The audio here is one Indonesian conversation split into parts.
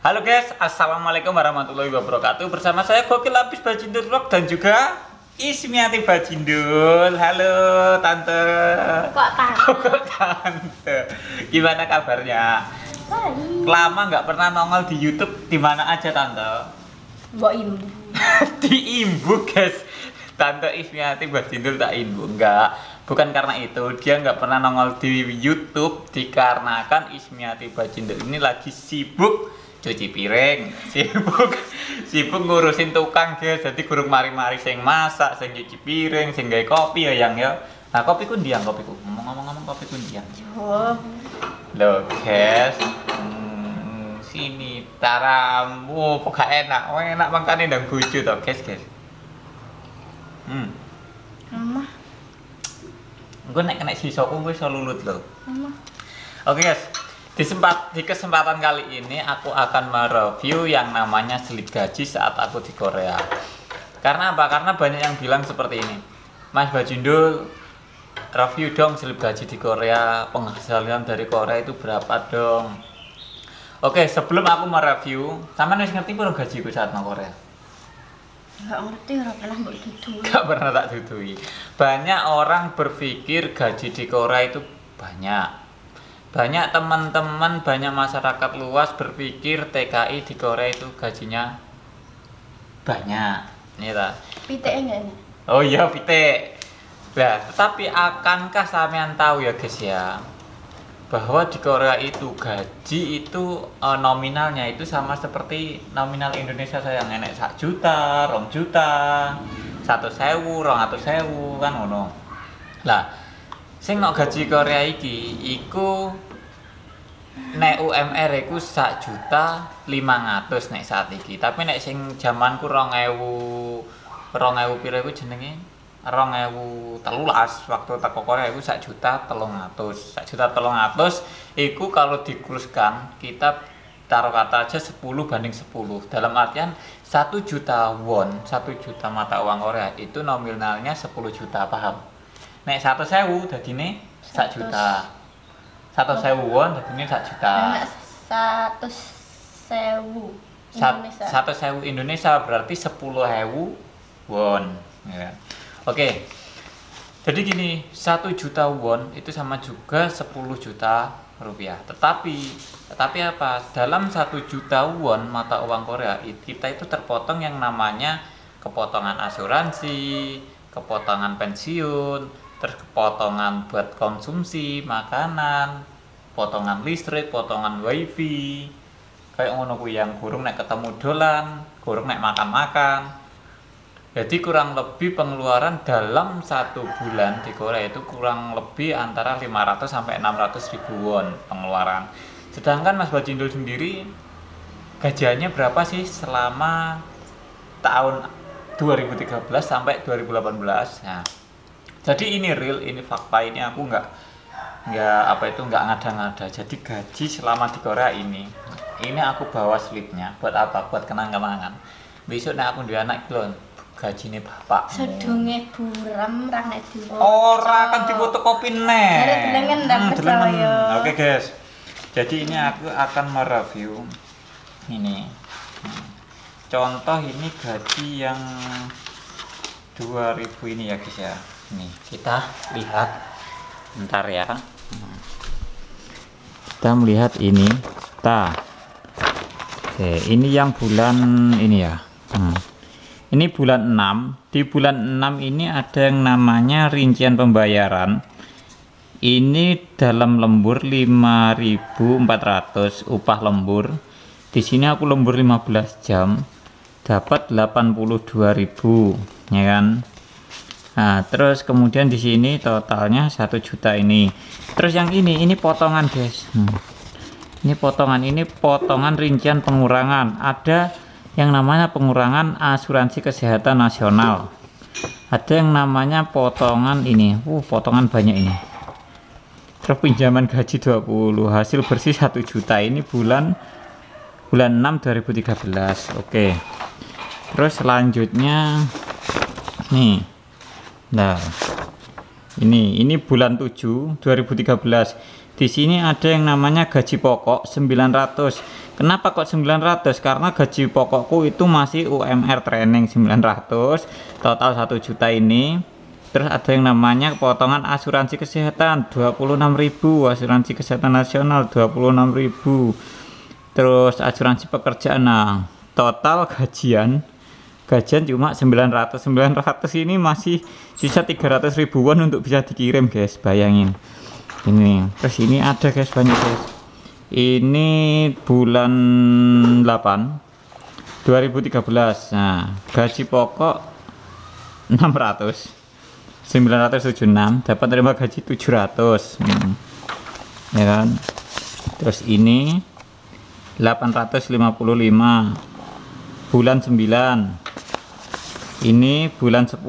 Halo guys, assalamualaikum warahmatullahi wabarakatuh. Bersama saya Gokil Lapis Bajindul Vlog dan juga Ismiati Bajindul. Halo tante. Kok tante? Gimana kabarnya? Baik. Lama nggak pernah nongol di YouTube. Di mana aja tante? Mbok imbu. Di Imbu guys. Tante Ismiati Bajindul tak Imbu. Enggak, bukan karena itu. Dia nggak pernah nongol di YouTube dikarenakan Ismiati Bajindul ini lagi sibuk cuci piring, sibuk ngurusin tukang guys. Jadi gurung mari-mari sing masak, sing cuci piring, sing gawe kopi ya yang ya. Nah, kopiku ndiang kopiku. Ngomong-ngomong kopiku ndiang. Oh. Loh guys. Sini taramu kok gak enak. Oh, enak mangkane ndang bojo to guys. Mama. Engko nek kena sisoku wis iso lulut lho. Mama. Oke guys. Di kesempatan kali ini aku akan mereview yang namanya slip gaji saat aku di Korea. Karena apa? Karena banyak yang bilang seperti ini, Mas Bajindul, review dong slip gaji di Korea, penghasilan dari Korea itu berapa dong. Oke, sebelum aku mereview, sama wis ngerti pun gajiku saat nang Korea? Gak ngerti, gak pernah mbok dudui. Gak pernah tak dudui. Banyak orang berpikir gaji di Korea itu banyak. Banyak teman-teman, banyak masyarakat luas berpikir TKI di Korea itu gajinya banyak. Ini ta. Pitik enggak ini? Oh iya, pitik. Nah, tetapi akankah sampean tahu ya guys ya, bahwa di Korea itu gaji itu nominalnya itu sama seperti nominal Indonesia sayang, enek 1 juta, 2 juta, 1.000, 200.000 kan ngono. Lah, sing nok gaji Korea iki iku nek UMR iku 1.500.000 nek saat iki. Tapi nek sing jamanku 2000 pira iku jenenge 2013 waktu teko Korea iku 1.300.000. 1.300.000 iku kalau dikurskan kita taruh kata aja 10 banding 10. Dalam artian 1 juta won, 1 juta mata uang Korea itu nominalnya 10 juta, paham? Nek 1.000 dadine 1 juta. 1.000 won dadine 1 juta. Nek 100.000 Indonesia. 1.000 Indonesia berarti 10.000 won ya. Oke. Jadi gini, 1 juta won itu sama juga 10 juta rupiah. Tetapi apa? Dalam 1 juta won mata uang Korea kita itu terpotong yang namanya kepotongan asuransi, kepotongan pensiun, terus potongan buat konsumsi makanan, potongan listrik, potongan wifi, kayak ngono kuwi yang gurung nek ketemu dolan, gurung nek makan-makan. Jadi kurang lebih pengeluaran dalam 1 bulan di Korea itu kurang lebih antara 500 sampai 600 ribu won pengeluaran. Sedangkan Mas Bajindul sendiri gajiannya berapa sih selama tahun 2013 sampai 2018? Nah, jadi ini real, ini fakta, ini aku nggak ngada-ngada. Jadi gaji selama di Korea ini aku bawa slipnya buat apa? Buat kenang-kenangan. Besok nek aku duwe anak klon, gajine bapak. Sedunge buram ra nek diwoto. Ora kan difotokopi nek. Dari delengen ndak percaya. Oke guys. Jadi ini aku akan mereview ini. Contoh ini gaji yang 2000 ini ya guys ya. Nih, kita lihat bentar ya. Kita melihat ini. Oke, ini yang bulan ini ya. Ini bulan 6. Di bulan 6 ini ada yang namanya rincian pembayaran. Ini dalam lembur 5.400 upah lembur. Di sini aku lembur 15 jam. Dapat 82.000, ya kan? Nah, terus kemudian di sini totalnya 1 juta ini. Terus yang ini potongan, guys. Ini potongan rincian pengurangan. Ada yang namanya pengurangan asuransi kesehatan nasional. Ada yang namanya potongan ini. Potongan banyak ini. Terus pinjaman gaji 20, hasil bersih 1 juta. Ini bulan 6 2013. Oke. Terus selanjutnya nih. Nah, Ini bulan 7 2013. Di sini ada yang namanya gaji pokok 900. Kenapa kok 900? Karena gaji pokokku itu masih UMR training 900, total 1 juta ini. Terus ada yang namanya potongan asuransi kesehatan 26.000, asuransi kesehatan nasional 26.000. Terus asuransi pekerjaan. Nah, total gajian cuma 900 ini masih sisa 300 ribuan untuk bisa dikirim guys, bayangin ini. Terus ini ada guys, banyak guys. Ini bulan 8 2013. Nah, gaji pokok 976, dapat terima gaji 700. Ya kan. Terus ini 855 bulan 9. Ini bulan 10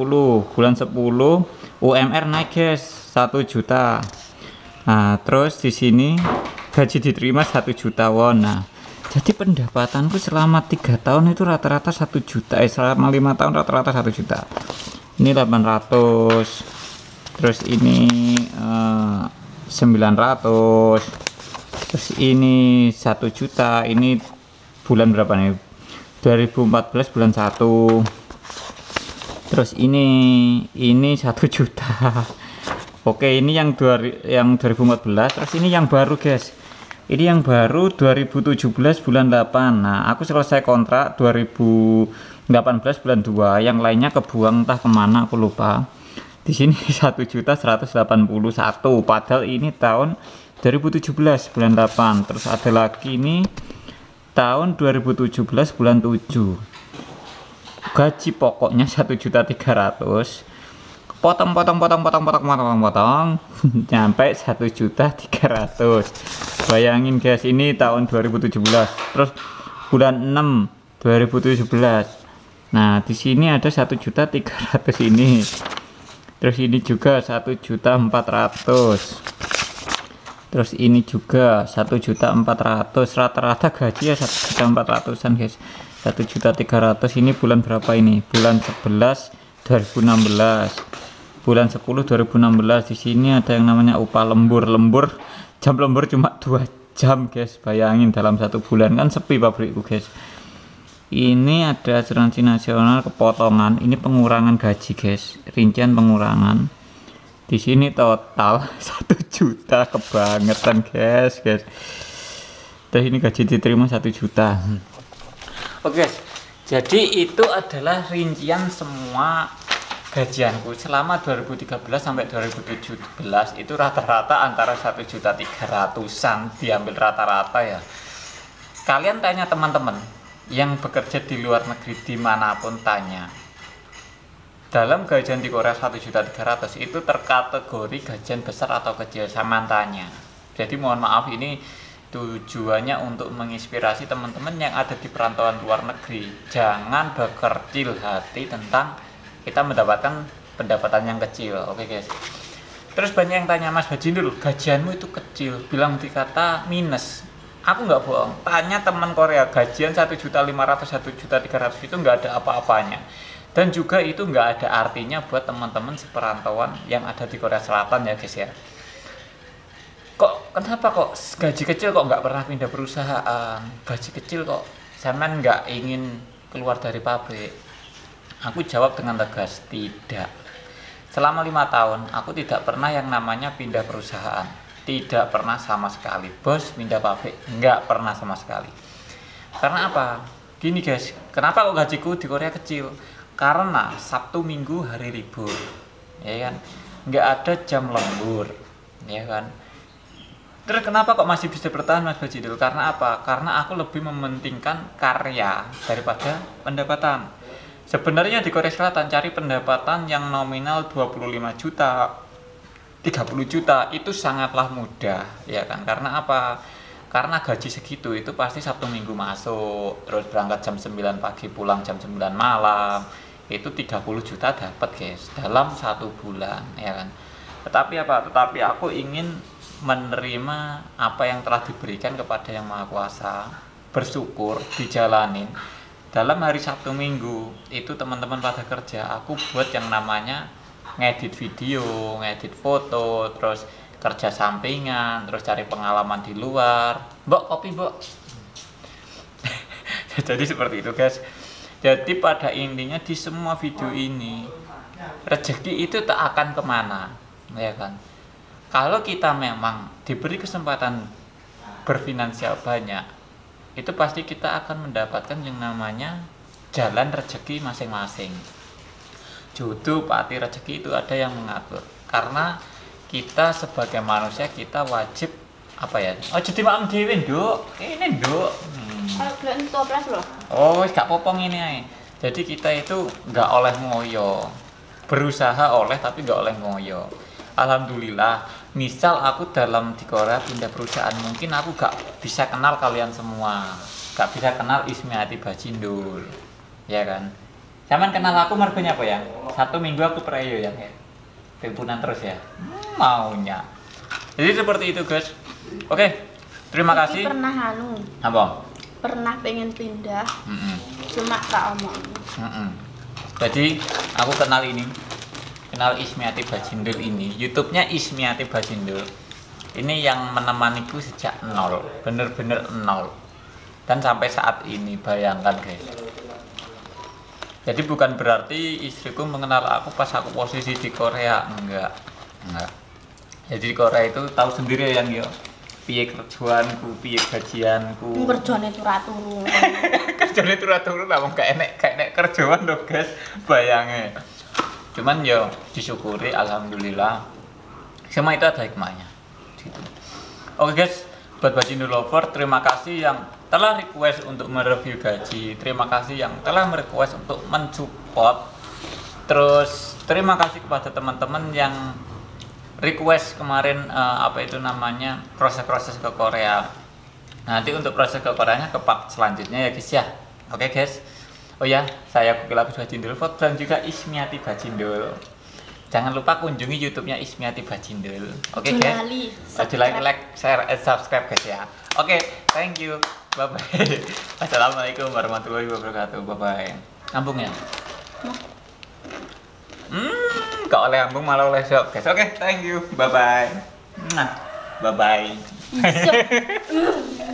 UMR naik guys 1 juta. Nah, terus di sini gaji diterima 1 juta won. Nah, jadi pendapatanku selama 3 tahun itu rata-rata 1 juta. Selama 5 tahun rata-rata 1 juta. Ini 800. Terus ini 900. Terus ini 1 juta. Ini bulan berapa nih? 2014 bulan 1. Terus ini 1 juta. Oke, ini yang 2014. Terus ini yang baru guys. Ini yang baru 2017 bulan 8. Nah, aku selesai kontrak 2018 bulan 2. Yang lainnya kebuang entah kemana, aku lupa. Di sini 1.181. Padahal ini tahun 2017 bulan 8. Terus ada lagi ini tahun 2017 bulan 7. Gaji pokoknya 1.300.000, potong nyampe 1.300.000. Bayangin guys, ini tahun 2017. Terus bulan 6 2017. Nah, di sini ada 1.300.000 ini. Terus ini juga 1.400.000. Terus ini juga 1.400.000. Rata-rata gaji ya 1.400.000-an guys. 1.300.000. Ini bulan berapa ini? Bulan 11 2016. Bulan 10 2016. Di sini ada yang namanya upah lembur. Jam lembur cuma 2 jam guys. Bayangin dalam 1 bulan, kan sepi pabrikku guys. Ini ada asuransi nasional kepotongan. Ini pengurangan gaji guys. Rincian pengurangan. Di sini total 1 juta, kebangetan guys. Terus ini gaji diterima 1 juta. Oke guys, jadi itu adalah rincian semua gajianku selama 2013 sampai 2017. Itu rata-rata antara 1.300.000-an, diambil rata-rata ya. Kalian tanya teman-teman yang bekerja di luar negeri dimanapun, tanya. Dalam gajian di Korea 1.300.000 itu terkategori gajian besar atau kecil, sama tanya. Jadi mohon maaf, ini tujuannya untuk menginspirasi teman-teman yang ada di perantauan luar negeri. Jangan berkecil hati tentang kita mendapatkan pendapatan yang kecil. Oke guys. Terus banyak yang tanya, Mas Bajindul, gajianmu itu kecil, bilang dikata minus. Aku nggak bohong. Tanya teman Korea, gajian 1.500.000, 1.300.000 itu nggak ada apa-apanya. Dan juga itu nggak ada artinya buat teman-teman seperantauan yang ada di Korea Selatan ya guys ya. Kenapa kok gaji kecil kok nggak pernah pindah perusahaan? Gaji kecil kok sampean nggak ingin keluar dari pabrik? Aku jawab dengan tegas, tidak. Selama 5 tahun aku tidak pernah yang namanya pindah perusahaan. Tidak pernah sama sekali. Bos pindah pabrik, nggak pernah sama sekali. Karena apa? Gini guys, kenapa kok gajiku di Korea kecil? Karena Sabtu Minggu hari libur, ya kan? Nggak ada jam lembur, ya kan? Terus kenapa kok masih bisa bertahan Mas Bajidul? Karena apa? Karena aku lebih mementingkan karya daripada pendapatan. Sebenarnya di Korea Selatan cari pendapatan yang nominal 25 juta, 30 juta itu sangatlah mudah, ya kan? Karena apa? Karena gaji segitu itu pasti Sabtu Minggu masuk, terus berangkat jam 9 pagi, pulang jam 9 malam. Itu 30 juta dapat guys dalam 1 bulan, ya kan? Tetapi apa? Tetapi aku ingin menerima apa yang telah diberikan kepada Yang Maha Kuasa, bersyukur, dijalanin. Dalam hari Sabtu Minggu itu teman-teman pada kerja, aku buat yang namanya ngedit video, ngedit foto, terus kerja sampingan, terus cari pengalaman di luar. Mbok, kopi, Mbok. Jadi seperti itu, guys. Jadi pada intinya di semua video ini rezeki itu tak akan kemana, ya kan? Kalau kita memang diberi kesempatan berfinansial banyak, itu pasti kita akan mendapatkan yang namanya jalan rezeki masing-masing. Jodoh, pati, rezeki itu ada yang mengatur. Karena kita sebagai manusia kita wajib apa ya? Oh, jadi maklum dhewe, Nduk. Ini, Nduk. Kalau belum toples loh. Oh, gak popong ini ae. Jadi kita itu nggak oleh ngoyo. Berusaha oleh tapi nggak oleh ngoyo. Alhamdulillah, misal aku dalam di Korea pindah perusahaan, mungkin aku gak bisa kenal kalian semua. Gak bisa kenal Ismiati Bajindul. Ya kan? Zaman kenal aku mergonya apa ya? 1 minggu aku preyo ya. Timpunan terus ya. Maunya. Jadi seperti itu, guys. Oke. Terima kasih. Pernah anu. Apa? Pernah pengen pindah. Cuma tak omong. Jadi aku kenal Ismiati Bajindul ini. YouTube-nya Ismiati Bajindul. Ini yang menemaniku sejak nol, bener-bener nol. Dan sampai saat ini, bayangkan guys. Jadi bukan berarti istriku mengenal aku pas aku posisi di Korea, enggak. Jadi di Korea itu tahu sendiri yang yo. Piye kerjaanku, piye gajianku. Kerjane turu-turu. Kerjane turu-turu lah wong gak enek kerjaan lho, guys. Bayange. Cuman yo disyukuri alhamdulillah. Semua itu ada hikmahnya. Gitu. Oke, guys, buat Bajindul Lover, terima kasih yang telah request untuk mereview gaji. Terima kasih yang telah merequest untuk mensupport. Terus terima kasih kepada teman-teman yang request kemarin apa itu namanya proses-proses ke Korea. Nanti untuk proses ke Koreanya ke part selanjutnya ya guys ya. Oke guys. Oh ya, saya Kukil Agus Bajindul dan juga Ismiati Bajindul. Jangan lupa kunjungi YouTube-nya Ismiati Bajindul. Oke guys. Like, share, and subscribe guys ya. Oke, thank you. Bye bye. Assalamualaikum warahmatullahi wabarakatuh. Bye bye. Ambung ya. Gak oleh ambung malah oleh shop guys. Oke, thank you. Bye bye. Bye bye.